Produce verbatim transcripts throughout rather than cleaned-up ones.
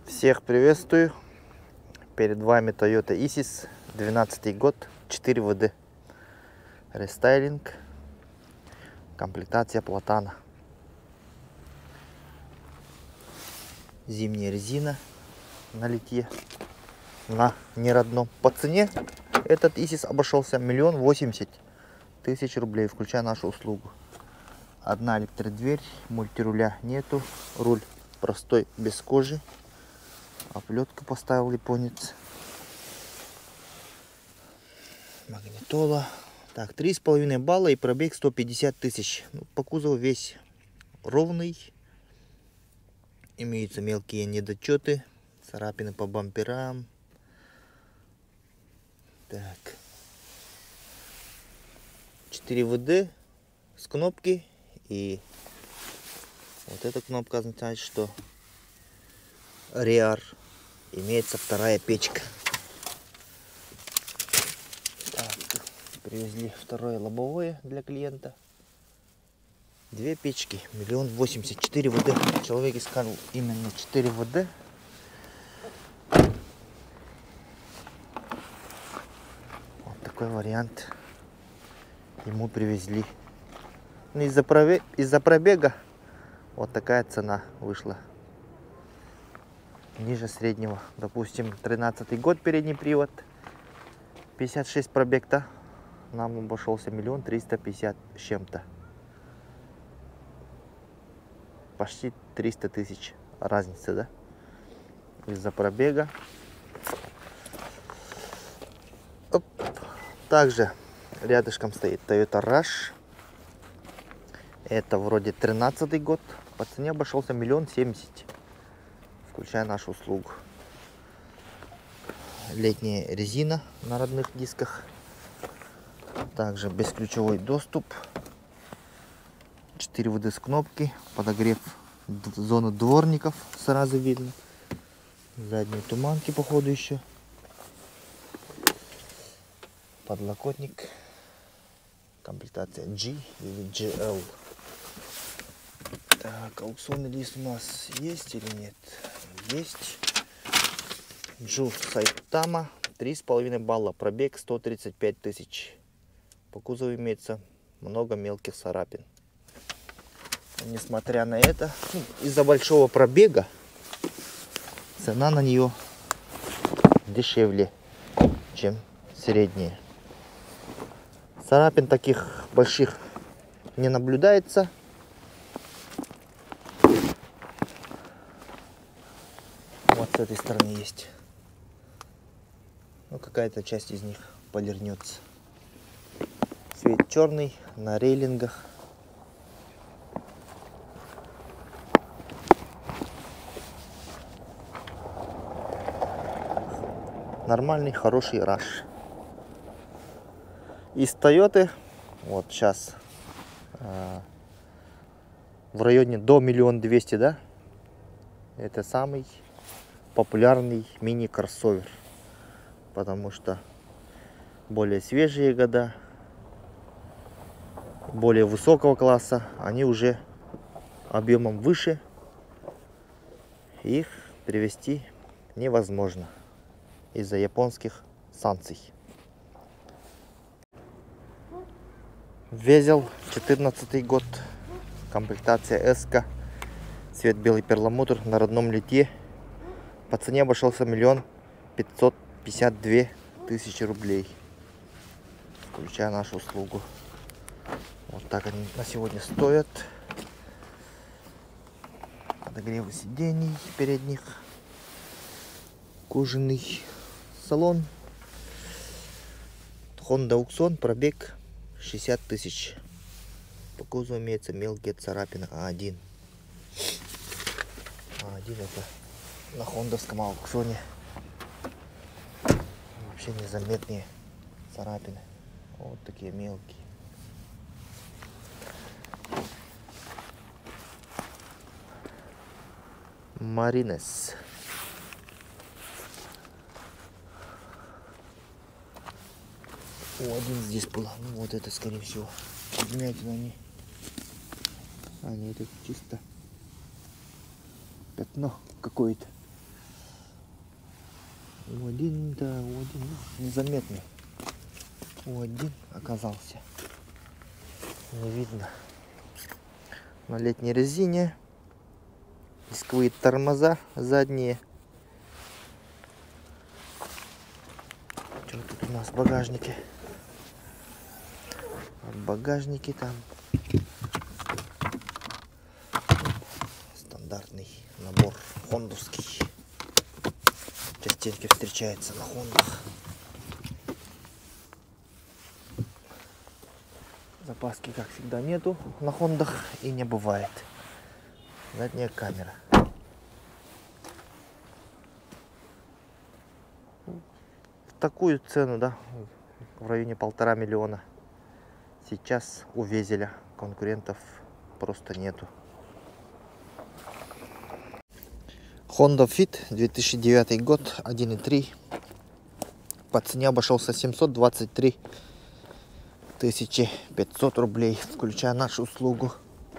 Всех приветствую. Перед вами Toyota Isis, двенадцатый год, четыре вэ дэ. Рестайлинг, комплектация платана. Зимняя резина на литье, на неродном. По цене этот Isis обошелся миллион восемьдесят тысяч рублей, включая нашу услугу. Одна электродверь, мультируля нету, руль простой, без кожи. Оплетку поставил японец. Магнитола. Так, три с половиной балла и пробег сто пятьдесят тысяч. Ну, по кузову весь ровный. Имеются мелкие недочеты. Царапины по бамперам. Так. четыре вэ дэ с кнопки. И вот эта кнопка означает, что реар. Имеется вторая печка. Так, привезли второе лобовое для клиента. Две печки. Миллион восемьдесят. четыре вэ дэ. Человек искал именно четыре вэ дэ. Вот такой вариант ему привезли. Ну, из-за пробега, из-за пробега вот такая цена вышла. Ниже среднего. Допустим, тринадцатый год, передний привод, пятьдесят шесть пробег-то, нам обошелся миллион триста пятьдесят с чем-то. Почти триста тысяч разницы, да? Из-за пробега. Оп. Также рядышком стоит Toyota Rush. Это вроде тринадцатый год. По цене обошелся миллион семьдесят. Включая нашу услугу. Летняя резина на родных дисках. Также бесключевой доступ. четыре вэ дэ с кнопки. Подогрев зоны дворников. Сразу видно. Задние туманки походу еще. Подлокотник. Комплектация G или джи эл. Так, аукционный лист у нас есть или нет? Есть. Джу Сайтама, три с половиной балла, пробег сто тридцать пять тысяч. По кузову имеется много мелких царапин. Несмотря на это, ну, из-за большого пробега цена на нее дешевле, чем средняя. Царапин таких больших не наблюдается. Вот с этой стороны есть. Ну, какая-то часть из них полирнется. Цвет черный, на рейлингах. Нормальный, хороший Rush. Из Toyota, вот сейчас э, в районе до миллиона двести, да? Это самый популярный мини-кроссовер, потому что более свежие года, более высокого класса, они уже объемом выше, их привезти невозможно из-за японских санкций. Везел, четырнадцатый год, комплектация эс-ка, цвет белый перламутр на родном литье. По цене обошелся миллион пятьсот пятьдесят две тысячи рублей, включая нашу услугу. Вот так они на сегодня стоят. Подогревы сидений передних, кожаный салон. Honda Tucson, пробег шестьдесят тысяч. По кузову имеются мелкие царапины а один. а один это на хондовском аукционе вообще незаметные царапины. Вот такие мелкие. Маринес. О, один здесь была. Ну вот это, скорее всего. Вмятина они. А, нет, это чисто пятно какое-то. У один, да, у один, ну, незаметный. У один оказался. Не видно. На летней резине. Дисковые тормоза задние. Что тут у нас в багажнике? В багажнике там стандартный набор хондовский. Частенько встречается на хондах. Запаски, как всегда, нету на хондах и не бывает. Задняя камера. В такую цену, да, в районе полтора миллиона. Сейчас у Везеля конкурентов просто нету. Honda Fit, две тысячи девятый год, один и три. По цене обошелся семьсот двадцать три тысячи пятьсот рублей, включая нашу услугу.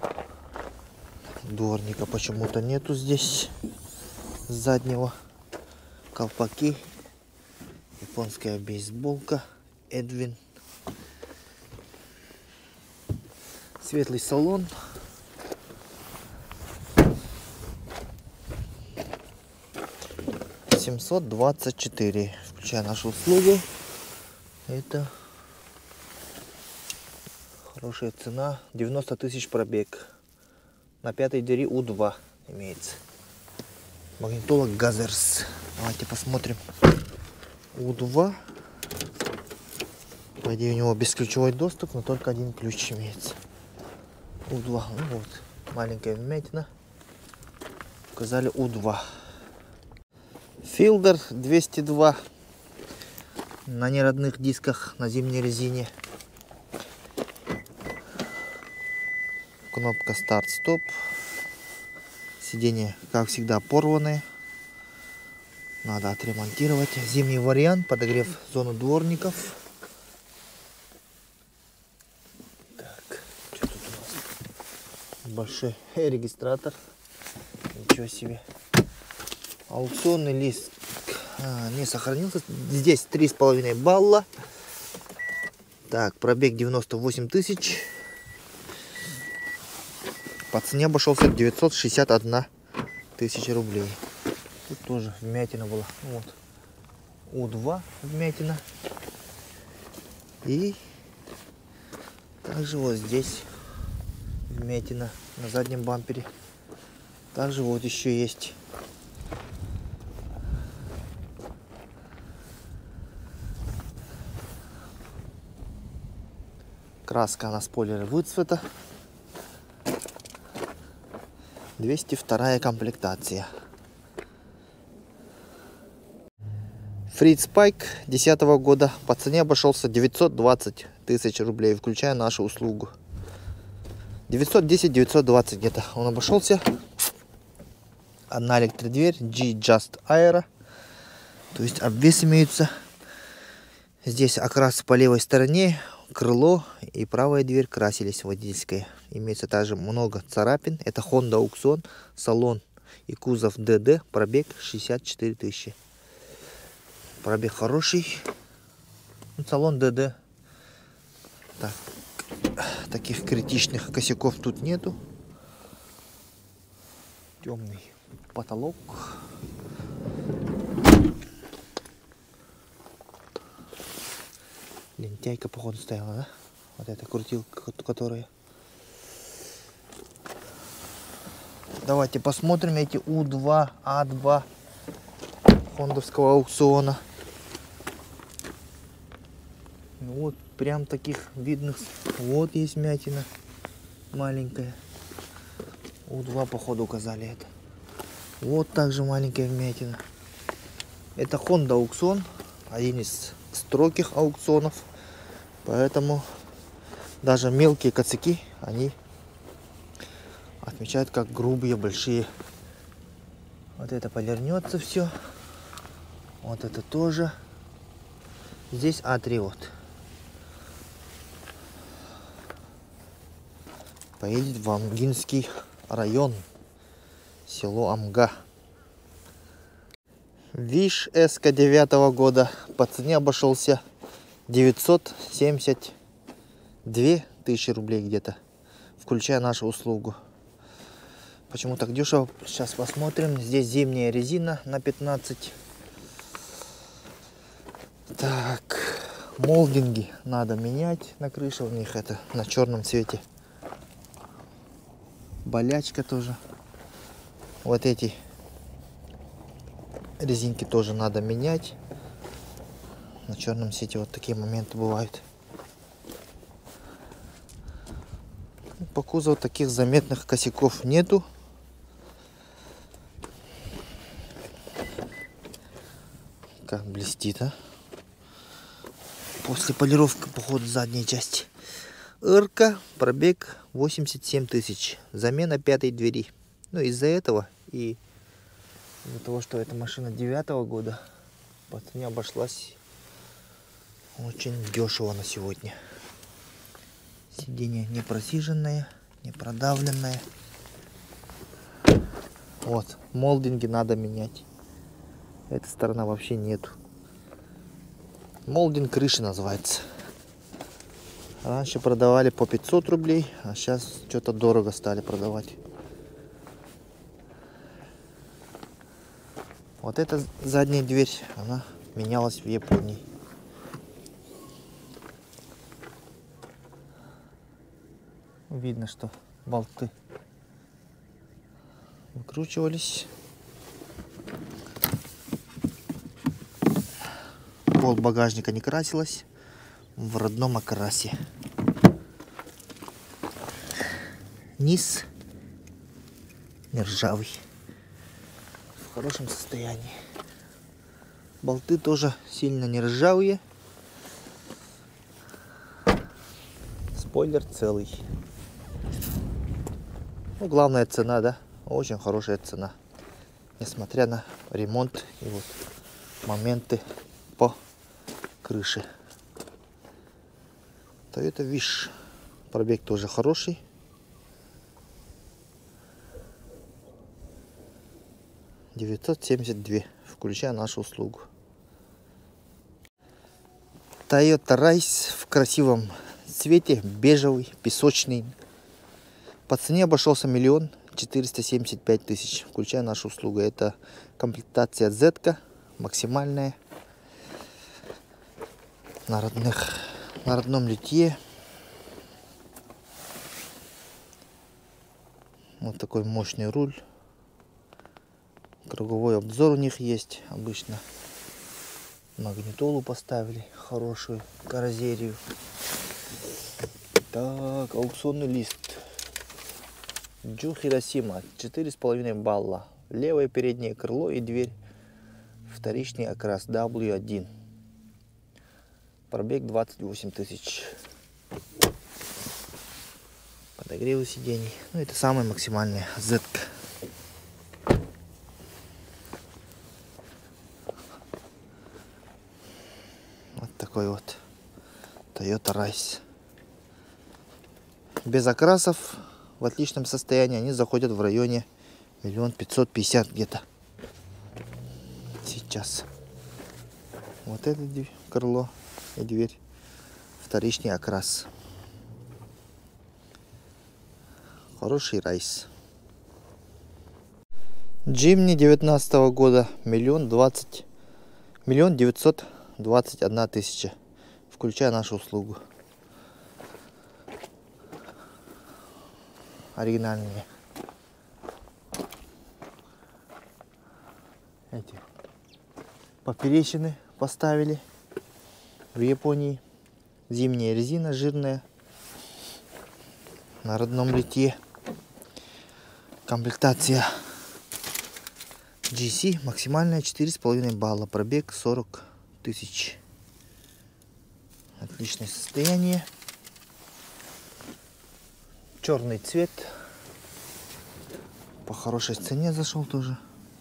Дворника почему-то нету здесь. Заднего. Колпаки. Японская бейсболка. Эдвин. Светлый салон. семьсот двадцать четыре, включая нашу услугу. Это хорошая цена. девяносто тысяч пробег. На пятой двери У два имеется. Магнитола Газерс. Давайте посмотрим. У два. По идее у него бесключевой доступ, но только один ключ имеется. У два. Ну вот. Маленькая вмятина. Указали У два. Филдер двести два. На неродных дисках, на зимней резине. Кнопка старт-стоп. Сиденья, как всегда, порванные. Надо отремонтировать. Зимний вариант. Подогрев зоны дворников. Так, что тут у нас? Большой регистратор. Ничего себе. Аукционный лист а, не сохранился. Здесь три с половиной балла. Так, пробег девяносто восемь тысяч. По цене обошелся девятьсот шестьдесят одна тысяча рублей. Тут тоже вмятина была. Вот. У два вмятина. И также вот здесь вмятина на заднем бампере. Также вот еще есть. Краска на спойлере выцвета. двести вторая комплектация. Фриц Пайк десятого года. По цене обошелся девятьсот двадцать тысяч рублей, включая нашу услугу. девятьсот десять — девятьсот двадцать где-то он обошелся. Одна электродверь G-Just Aero. То есть обвес имеется. Здесь окрас по левой стороне. Крыло и правая дверь красились водительская. Имеется также много царапин. Это Honda Auktion. Салон и кузов ди ди. Пробег шестьдесят четыре тысячи. Пробег хороший. Салон ди ди. Так, таких критичных косяков тут нету. Темный потолок. Лентяйка, походу, стояла, да? Вот эта крутилка, которая. Давайте посмотрим эти У два, А два хондовского аукциона. Вот прям таких видных. Вот есть вмятина маленькая. У два, походу, указали это. Вот также маленькая вмятина. Это Honda аукцион. Один из строгих аукционов. Поэтому даже мелкие косяки они отмечают как грубые, большие. Вот это повернется все. Вот это тоже. Здесь А три вот. Поедет в Амгинский район. Село Амга. Виш эска девятого года по цене обошелся девятьсот семьдесят две тысячи рублей где-то, включая нашу услугу. Почему так дешево? Сейчас посмотрим. Здесь зимняя резина на пятнадцать. Так, молдинги надо менять на крыше, у них это на черном цвете. Болячка тоже. Вот эти резинки тоже надо менять. На черном цвете вот такие моменты бывают. По кузову таких заметных косяков нету. Как блестит, а? После полировки, походу, задней части. Ирка, пробег восемьдесят семь тысяч. Замена пятой двери. Ну, из-за этого и из-за того, что эта машина девятого года, по цене обошлась очень дешево на сегодня. Сиденье не просиженное, не продавленное. Вот, молдинги надо менять. Эта сторона вообще нету. Молдинг крыши называется. Раньше продавали по пятьсот рублей, а сейчас что-то дорого стали продавать. Вот эта задняя дверь, она менялась в Японии. Видно, что болты выкручивались. Пол багажника не красилась, в родном окрасе. Низ не ржавый, в хорошем состоянии. Болты тоже сильно не ржавые. Спойлер целый. Ну, главная цена, да, очень хорошая цена, несмотря на ремонт и вот моменты по крыше. Toyota Wish. Пробег тоже хороший. девятьсот семьдесят два, включая нашу услугу. Toyota Райс в красивом цвете, бежевый, песочный. По цене обошелся миллион четыреста семьдесят пять тысяч, включая нашу услугу. Это комплектация Z, максимальная. На, родных, на родном литье. Вот такой мощный руль. Круговой обзор у них есть. Обычно магнитолу поставили, хорошую каррозерию. Так, аукционный лист. Джу Хиросима, четыре с половиной балла. Левое переднее крыло и дверь. Вторичный окрас дабл ю один. Пробег двадцать восемь тысяч. Подогревы сидений. Ну, это самая максимальная Z. Вот такой вот Toyota Райс. Без окрасов, в отличном состоянии, они заходят в районе миллион пятьсот пятьдесят где-то. Сейчас. Вот это крыло и дверь. Вторичный окрас. Хороший Райс. Джимни девятнадцатого года. Миллион двадцать. Миллион девятьсот двадцать одна тысяча. Включая нашу услугу. Оригинальные. Эти поперечины поставили в Японии. Зимняя резина жирная. На родном литье. Комплектация джи си. Максимальная четыре с половиной балла. Пробег сорок тысяч. Отличное состояние. Черный цвет. По хорошей цене зашел тоже.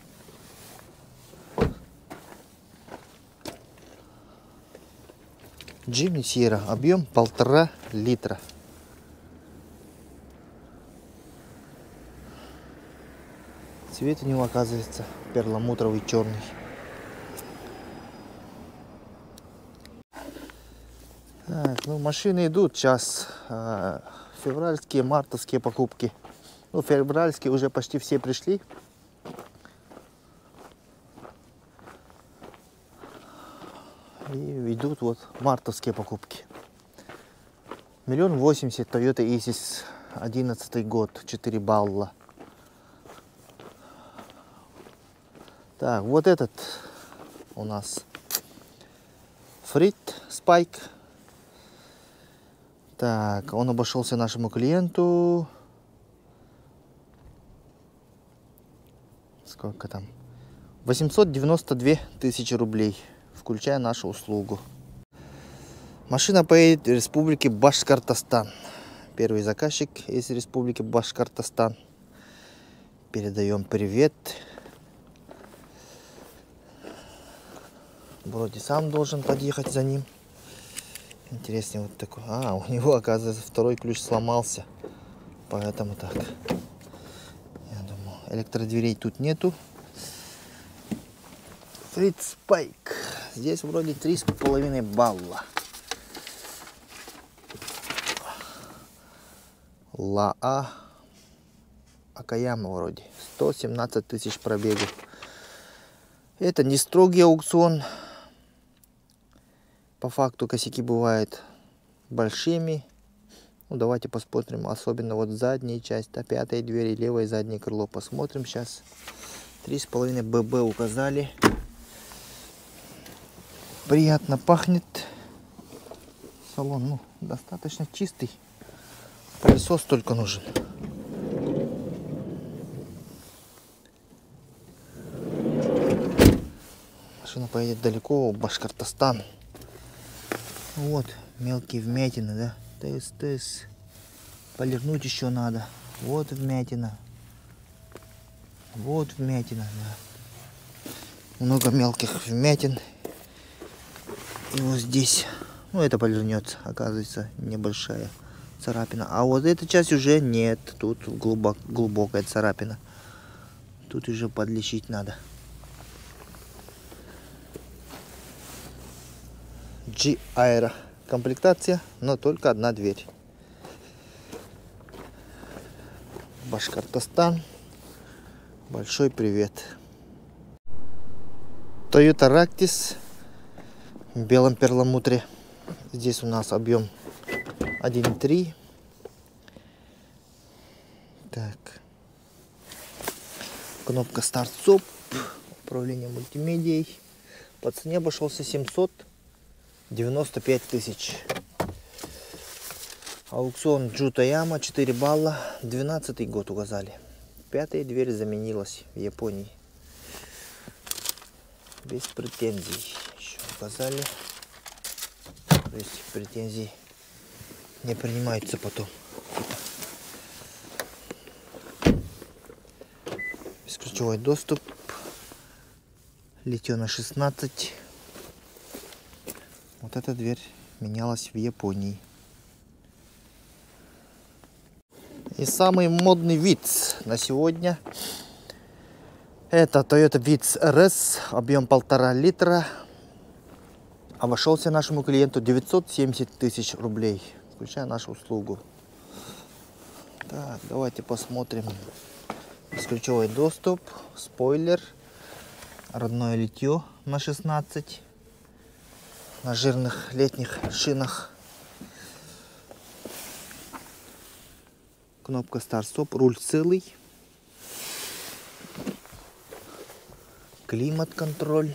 Джимни Сьерра. Объем полтора литра. Цвет у него оказывается перламутровый черный. Так, ну машины идут сейчас. Э, февральские, мартовские покупки. Ну, февральские уже почти все пришли. И идут вот мартовские покупки. Миллион восемьдесят, Toyota Isis, одиннадцатый год, четыре балла. Так, вот этот у нас Фрит Спайк. Так, он обошелся нашему клиенту. Сколько там? восемьсот девяносто две тысячи рублей, включая нашу услугу. Машина поедет в республике Башкортостан. Первый заказчик из республики Башкортостан. Передаем привет. Вроде сам должен подъехать за ним. Интересный вот такой. А, у него, оказывается, второй ключ сломался. Поэтому так. Я думаю, электродверей тут нету. Фрит Спайк. Здесь вроде три с половиной балла. Лаа Акаяма вроде. сто семнадцать тысяч пробегов. Это не строгий аукцион. По факту косяки бывают большими. Ну, давайте посмотрим. Особенно вот задняя часть. Да, пятая дверь и левое заднее крыло. Посмотрим сейчас. три с половиной ББ указали. Приятно пахнет. Салон, ну, достаточно чистый. Пылесос только нужен. Машина поедет далеко, в Башкортостан. Вот, мелкие вмятины, да? Тес, тес. Полирнуть еще надо. Вот вмятина. Вот вмятина, да. Много мелких вмятин. И вот здесь. Ну, это полирнется, оказывается, небольшая царапина. А вот эта часть уже нет. Тут глубок, глубокая царапина. Тут уже подлечить надо. G-Aero. Комплектация, но только одна дверь. Башкортостан. Большой привет. Toyota Ractis в белом перламутре. Здесь у нас объем один и три. Так. Кнопка старт-стоп. Управление мультимедией. По цене обошелся семьсот девяносто пять тысяч. Аукцион Джутаяма, четыре балла. двенадцатый год указали. Пятая дверь заменилась в Японии. Без претензий. Еще указали. То есть претензии не принимаются потом. Бесключевой доступ. Литье на шестнадцать. Вот эта дверь менялась в Японии. И самый модный Vitz на сегодня. Это Toyota Vitz эр эс. Объем полтора литра. Обошелся нашему клиенту девятьсот семьдесят тысяч рублей, включая нашу услугу. Так, давайте посмотрим. Бесключевой доступ, спойлер, родное литье на шестнадцать, на жирных летних шинах. Кнопка старт-стоп, руль целый, климат-контроль.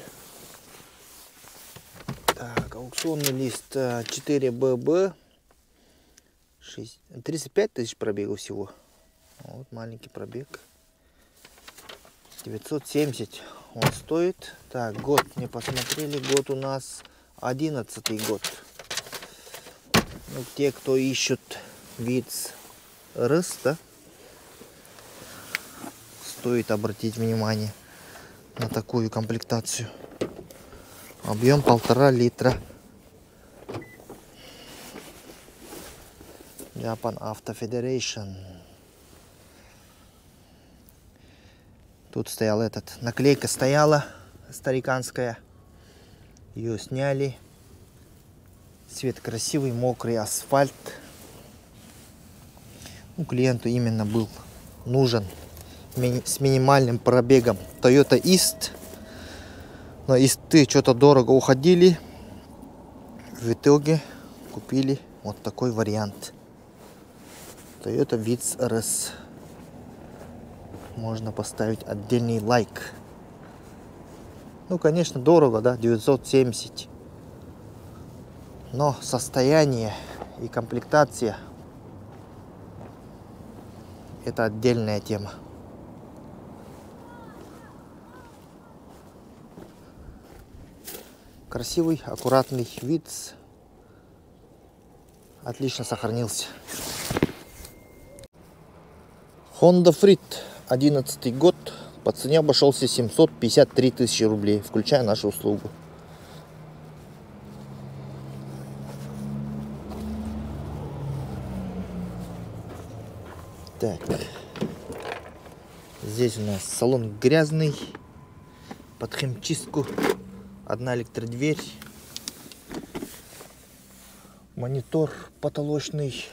Так, аукционный лист четыре бэ бэ, тридцать пять тысяч пробегов всего. Вот маленький пробег. девятьсот семьдесят он стоит. Так, год не посмотрели. Год у нас одиннадцатый год. Ну, те, кто ищут Vitz эр эс, да, стоит обратить внимание на такую комплектацию. Объем полтора литра. Japan Auto Federation. Тут стоял этот, наклейка стояла стариканская. Ее сняли. Цвет красивый, мокрый асфальт. Ну, клиенту именно был нужен ми с минимальным пробегом Toyota East. Но Исты что-то дорого уходили. В итоге купили вот такой вариант. Toyota Vitz эр эс. Можно поставить отдельный лайк. Ну, конечно, дорого, да, девятьсот семьдесят. Но состояние и комплектация — это отдельная тема. Красивый, аккуратный Vitz. Отлично сохранился. Honda Freed, одиннадцатый год. По цене обошелся семьсот пятьдесят три тысячи рублей, включая нашу услугу. Так. Здесь у нас салон грязный. Под химчистку. Одна электродверь. Монитор потолочный.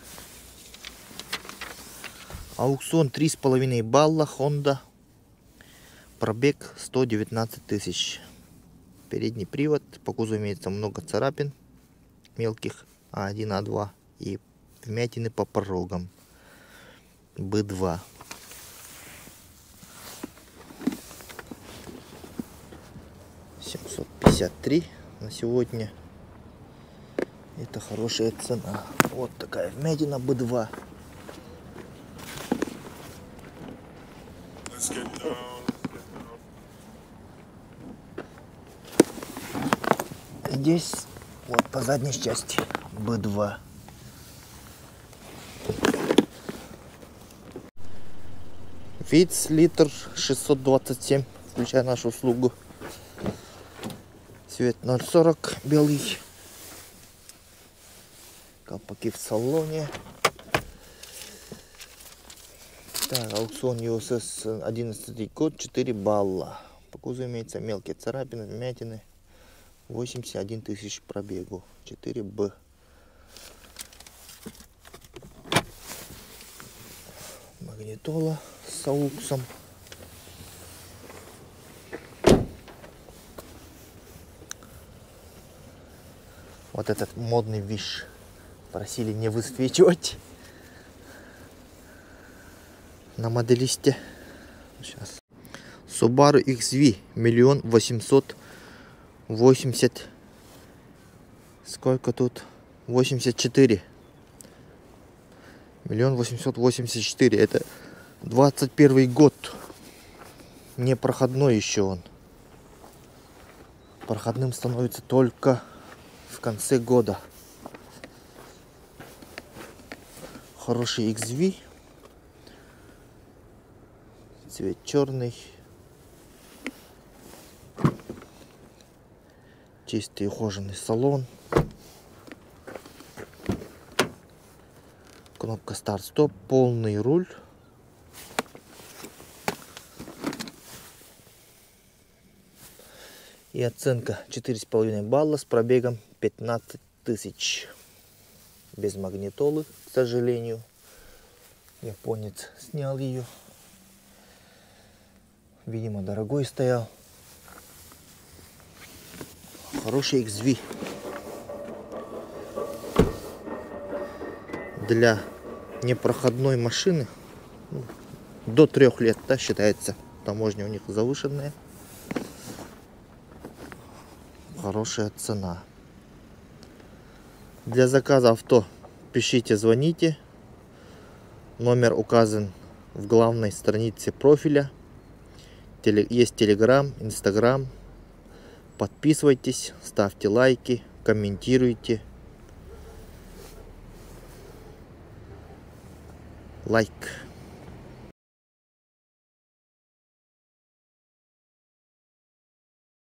Аукцион три с половиной балла. Honda. Пробег сто девятнадцать тысяч. Передний привод. По кузову имеется много царапин. Мелких. А один, А два. И вмятины по порогам. Бэ два. семьсот пятьдесят три на сегодня. Это хорошая цена. Вот такая вмятина Бэ два. Здесь вот по задней части Бэ два. Vitz литр шестьсот двадцать семь, включая нашу услугу. Цвет ноль сорок, белый. Колпаки в салоне. Так, аукцион ю эс эс, одиннадцатый год, четыре балла. По кузову имеется мелкие царапины, вмятины. восемьдесят один тысяч пробегу. четыре бэ. Магнитола с ауксом. Вот этот модный виш просили не высвечивать на моделисте. Сейчас. Subaru икс ви миллион восемьсот восемьдесят. Сколько тут? восемьдесят четыре. Миллион восемьсот восемьдесят четыре. Это двадцать первый год. Не проходной еще он. Проходным становится только в конце года. Хороший икс ви. Цвет черный. Чистый ухоженный салон. Кнопка старт-стоп. Полный руль. И оценка четыре с половиной балла с пробегом пятнадцать тысяч. Без магнитолы, к сожалению. Японец снял ее. Видимо, дорогой стоял. Хороший икс ви. Для непроходной машины, ну, до трех лет, да, считается. Таможня у них завышенная. Хорошая цена. Для заказа авто пишите, звоните. Номер указан в главной странице профиля. Есть Telegram, Instagram. Подписывайтесь, ставьте лайки, комментируйте. Лайк.